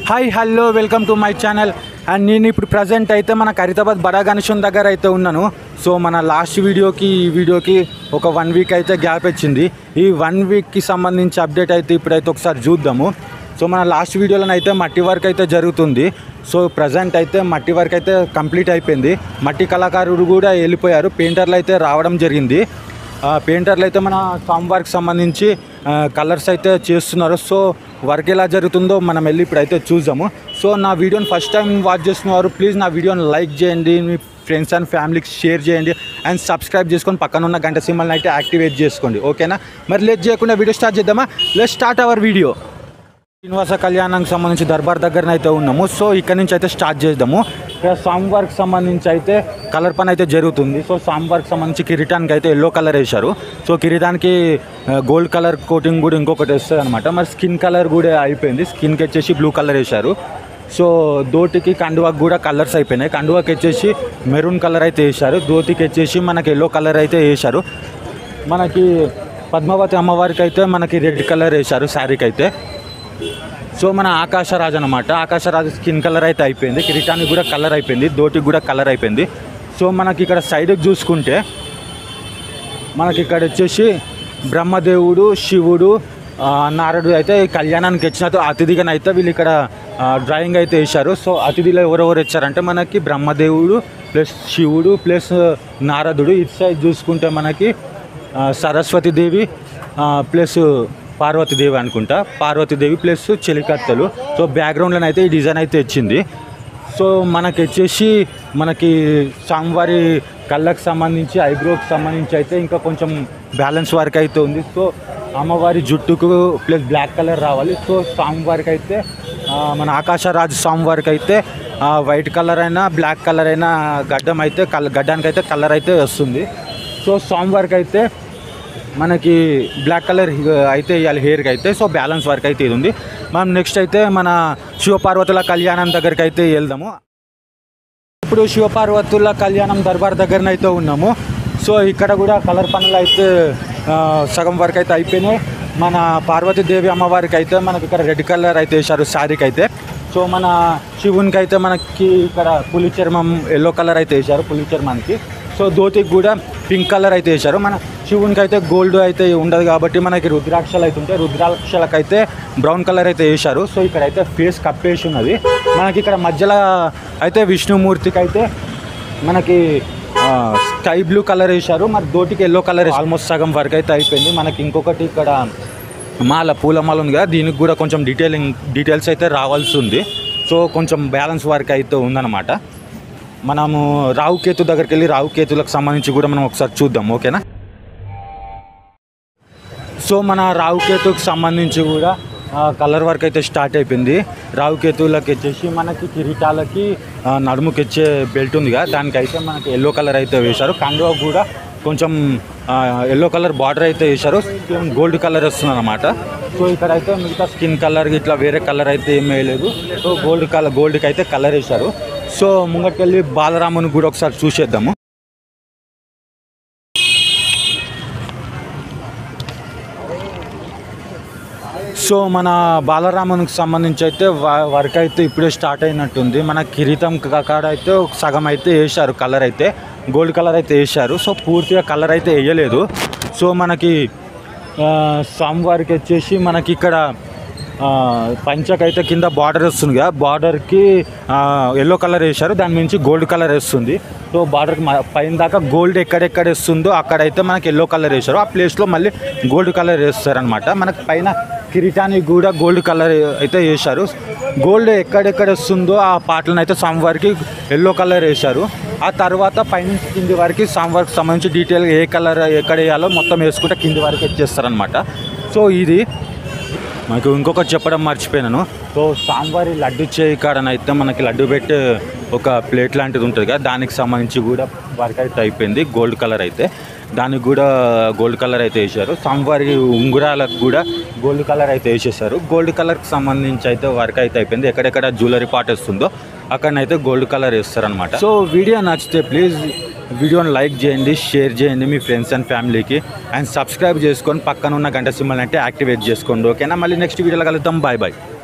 Hi hello welcome to my channel. And నేను ఇప్పుడు present అయితే మన ఖైరతాబాద్ బడా గణేశన్ దగ్గర అయితే ఉన్నాను. సో మన లాస్ట్ వీడియోకి ఈ వీడియోకి ఒక 1 వీక్ అయితే గ్యాప్ వచ్చింది. ఈ 1 వీక్కి సంబంధించి అప్డేట్ అయితే ఇప్పుడైతే ఒకసారి చూద్దాము. సో మన లాస్ట్ వీడియోలో అయితే మట్టి వర్క్ అయితే జరుగుతుంది. సో ప్రజెంట్ అయితే మట్టి వర్క్ అయితే కంప్లీట్ అయిపోయింది. మట్టి కళాకారుడు కూడా వెళ్ళిపోయారు, పెయింటర్లు అయితే రావడం జరిగింది. పెయింటర్లు అయితే మన సామ్ వర్క్ సంబంధించి కలర్స్ అయితే చేస్తున్నారు. సో వర్క్ ఎలా జరుగుతుందో మనం వెళ్ళి ఇప్పుడైతే చూద్దాము. సో నా వీడియోని ఫస్ట్ టైం వాచ్ చేస్తున్నారు, ప్లీజ్ నా వీడియోని లైక్ చేయండి, మీ ఫ్రెండ్స్ అండ్ ఫ్యామిలీకి షేర్ చేయండి అండ్ సబ్స్క్రైబ్ చేసుకొని పక్కన ఉన్న గంట సింబల్ని అయితే యాక్టివేట్ చేసుకోండి, ఓకేనా? మరి లేట్ చేయకుండా వీడియో స్టార్ట్ చేద్దామా? Let's start our video. Srinivasa కళ్యాణానికి సంబంధించి దర్బార్ దగ్గర అయితే ఉన్నాము. సో ఇక్కడ నుంచి అయితే స్టార్ట్ చేద్దాము. ఇక్కడ సామ్ వర్క్ సంబంధించి అయితే కలర్ పని అయితే జరుగుతుంది. సో సామ్ వర్క్ సంబంధించి కిరీటానికి అయితే ఎల్లో కలర్ వేశారు. సో కిరీటానికి గోల్డ్ కలర్ కోటింగ్ కూడా ఇంకొకటి వస్తుంది అనమాట. మరి స్కిన్ కలర్ కూడా అయిపోయింది. స్కిన్కి వచ్చేసి బ్లూ కలర్ వేశారు. సో ధోతికి కండువాకి కూడా కలర్స్ అయిపోయినాయి. కండువాకి వచ్చేసి మెరూన్ కలర్ అయితే వేశారు. ధోతికి వచ్చేసి మనకి ఎల్లో కలర్ అయితే వేశారు. మనకి పద్మావతి అమ్మవారికి అయితే మనకి రెడ్ కలర్ వేశారు శారీకి అయితే. సో మన ఆకాశరాజు అనమాట, ఆకాశరాజు స్కిన్ కలర్ అయితే అయిపోయింది. కిరీటానికి కూడా కలర్ అయిపోయింది, ధోటికి కూడా కలర్ అయిపోయింది. సో మనకి ఇక్కడ సైడ్కి చూసుకుంటే మనకి ఇక్కడ వచ్చేసి బ్రహ్మదేవుడు, శివుడు, నారదుడు అయితే కళ్యాణానికి వచ్చిన అతిథిగానైతే వీళ్ళు ఇక్కడ డ్రాయింగ్ అయితే వేశారు. సో అతిథిలో ఎవరెవరు వచ్చారంటే మనకి బ్రహ్మదేవుడు ప్లస్ శివుడు ప్లస్ నారదుడు. ఇటు సైడ్ చూసుకుంటే మనకి సరస్వతీదేవి ప్లస్ పార్వతీదేవి అనుకుంటా, పార్వతీదేవి ప్లస్ చెలికత్తలు. సో బ్యాక్గ్రౌండ్లో అయితే ఈ డిజైన్ అయితే వచ్చింది. సో మనకి వచ్చేసి మనకి స్వామివారి కళ్ళకు సంబంధించి ఐబ్రోకి సంబంధించి అయితే ఇంకా కొంచెం బ్యాలెన్స్ వర్క్ అయితే ఉంది. సో అమ్మవారి జుట్టుకు ప్లస్ బ్లాక్ కలర్ రావాలి. సో స్వామివారికి అయితే మన ఆకాశరాజు స్వామివారికి అయితే వైట్ కలర్ అయినా బ్లాక్ కలర్ అయినా గడ్డం అయితే గడ్డానికి అయితే కలర్ అయితే వస్తుంది. సో స్వామివారికి అయితే మనకి బ్లాక్ కలర్ అయితే ఇవ్వాలి హెయిర్కి అయితే. సో బ్యాలెన్స్ వర్క్ అయితే ఇది ఉంది. మనం నెక్స్ట్ అయితే మన శివపార్వతుల కళ్యాణం దగ్గరికి అయితే వెళ్దాము. ఇప్పుడు శివపార్వతుల కళ్యాణం దర్బార్ దగ్గరనైతే ఉన్నాము. సో ఇక్కడ కూడా కలర్ పనులు అయితే సగం వరకు అయితే అయిపోయినాయి. మన పార్వతీదేవి అమ్మవారికి అయితే మనకి ఇక్కడ రెడ్ కలర్ అయితే వేశారు శారీకి అయితే. సో మన శివునికి అయితే మనకి ఇక్కడ పులి చర్మం ఎల్లో కలర్ అయితే వేశారు పులి చర్మానికి. సో ధోతికి కూడా పింక్ కలర్ అయితే వేశారు. మన శివునికి అయితే గోల్డ్ అయితే ఉండదు కాబట్టి మనకి రుద్రాక్షలు అయితే ఉంటాయి, రుద్రాక్షలకు అయితే బ్రౌన్ కలర్ అయితే వేశారు. సో ఇక్కడ అయితే ఫేస్ కప్పేసి ఉన్నది. మనకి ఇక్కడ మధ్యలో అయితే విష్ణుమూర్తికి అయితే మనకి స్కై బ్లూ కలర్ వేశారు. మరి ధోటికి ఎల్లో కలర్ ఆల్మోస్ట్ సగం వర్క్ అయితే అయిపోయింది. మనకి ఇంకొకటి ఇక్కడ పూలమాల ఉంది కదా, దీనికి కూడా కొంచెం డీటెయిల్స్ అయితే రావాల్సి ఉంది. సో కొంచెం బ్యాలెన్స్ వర్క్ అయితే ఉందన్నమాట. మనము రావుకేతు దగ్గరికి వెళ్ళి రావుకేతులకు సంబంధించి కూడా మనం ఒకసారి చూద్దాం, ఓకేనా? సో మన రావుకేతుకు సంబంధించి కూడా కలర్ వర్క్ అయితే స్టార్ట్ అయిపోయింది. రావుకేతువులకి వచ్చేసి మనకి కిరీటాలకి నడుముకి వచ్చే బెల్ట్ ఉంది కదా, దానికైతే మనకి ఎల్లో కలర్ అయితే వేశారు. కండువా కూడా కొంచెం ఎల్లో కలర్ బార్డర్ అయితే వేశారు, గోల్డ్ కలర్ వస్తుంది అనమాట. సో ఇక్కడ అయితే మిగతా స్కిన్ కలర్ ఇట్లా వేరే కలర్ అయితే ఏం వేయలేదు. సో గోల్డ్కి అయితే కలర్ వేశారు. సో ముంగటికెళ్ళి బాలరాముని కూడా ఒకసారి చూసేద్దాము. సో మన బాలరామునికి సంబంధించి అయితే వర్క్ అయితే ఇప్పుడే స్టార్ట్ అయినట్టుంది. మన కిరీటం కాడ అయితే ఒక సగం అయితే వేశారు, కలర్ అయితే గోల్డ్ కలర్ అయితే వేశారు. సో పూర్తిగా కలర్ అయితే వేయలేదు. సో మనకి స్వామివారికి వచ్చేసి మనకి ఇక్కడ పంచకైతే కింద బార్డర్ వస్తుంది కదా, బార్డర్కి ఎల్లో కలర్ వేశారు, దాని నుంచి గోల్డ్ కలర్ వేస్తుంది. సో బార్డర్కి పైన దాకా గోల్డ్ ఎక్కడెక్కడ వేస్తుందో అక్కడైతే మనకి ఎల్లో కలర్ వేశారు, ఆ ప్లేస్లో మళ్ళీ గోల్డ్ కలర్ వేస్తారనమాట. మనకి పైన కిరీటానికి కూడా గోల్డ్ కలర్ అయితే వేశారు. గోల్డ్ ఎక్కడెక్కడ వస్తుందో ఆ పాటలను అయితే స్వామివారికి ఎల్లో కలర్ వేశారు. ఆ తర్వాత పైనుంచి కింది వరకు స్వామివారికి సంబంధించి డీటెయిల్గా ఏ కలర్ ఎక్కడ వేయాలో మొత్తం వేసుకుంటే కింది వరకు వచ్చేస్తారనమాట. సో ఇది మనకు ఇంకొకటి చెప్పడం మర్చిపోయినాను. సో స్వామివారి లడ్డు చేయి కాడనైతే మనకి లడ్డు పెట్టే ఒక ప్లేట్ లాంటిది ఉంటుంది కదా, దానికి సంబంధించి కూడా వర్క్ అయితే అయిపోయింది. గోల్డ్ కలర్ అయితే దానికి కూడా గోల్డ్ కలర్ అయితే వేసారు. స్వామివారి ఉంగురాలకు కూడా గోల్డ్ కలర్ అయితే వేసేసారు. గోల్డ్ కలర్కి సంబంధించి అయితే వర్క్ అయితే అయిపోయింది. ఎక్కడెక్కడ జ్యువెలరీ పార్ట్ వస్తుందో అక్కడనైతే గోల్డ్ కలర్ వేస్తారనమాట. సో వీడియో నచ్చితే ప్లీజ్ వీడియోని లైక్ చేయండి, షేర్ చేయండి మీ ఫ్రెండ్స్ అండ్ ఫ్యామిలీకి, అండ్ సబ్స్క్రైబ్ చేసుకొని పక్కన ఉన్న గంట సింబల్ అంటే యాక్టివేట్ చేసుకోండి, ఓకేనా? మళ్ళీ నెక్స్ట్ వీడియోలో కలుద్దాం. Bye bye.